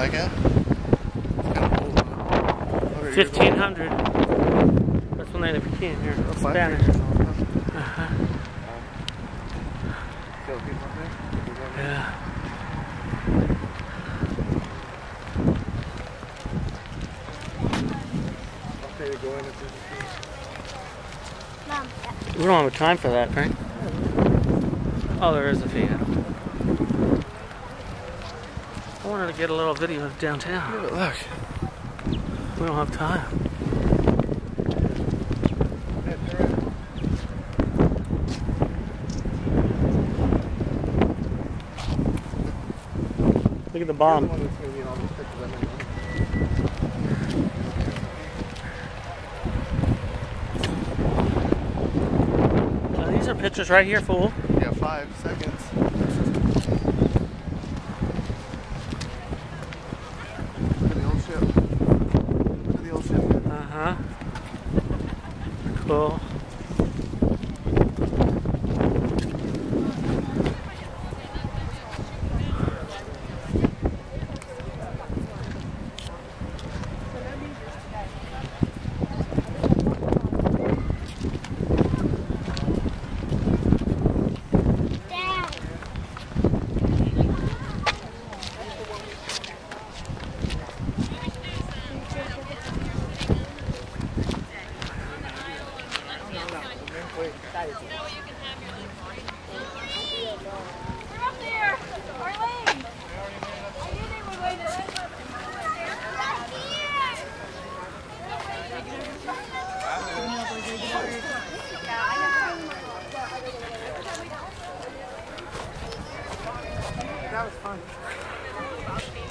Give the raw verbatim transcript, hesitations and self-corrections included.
like it? It's kind of old, huh? fifteen hundred. That's when they became here. Oh, five Spanish. pictures on it, huh? Uh-huh. Still people up there? Yeah. Okay, to go in and Mom. We don't have time for that, Frank. Oh, there is a fee. I wanted to get a little video of downtown. yeah, but look. We don't have time. Look at the bomb. Now, these are pictures right here, fool. Yeah, five seconds. Look at the old ship. Look at the old ship. Uh-huh. Cool. We're up there! Arlene! I knew they were going to... That was fun.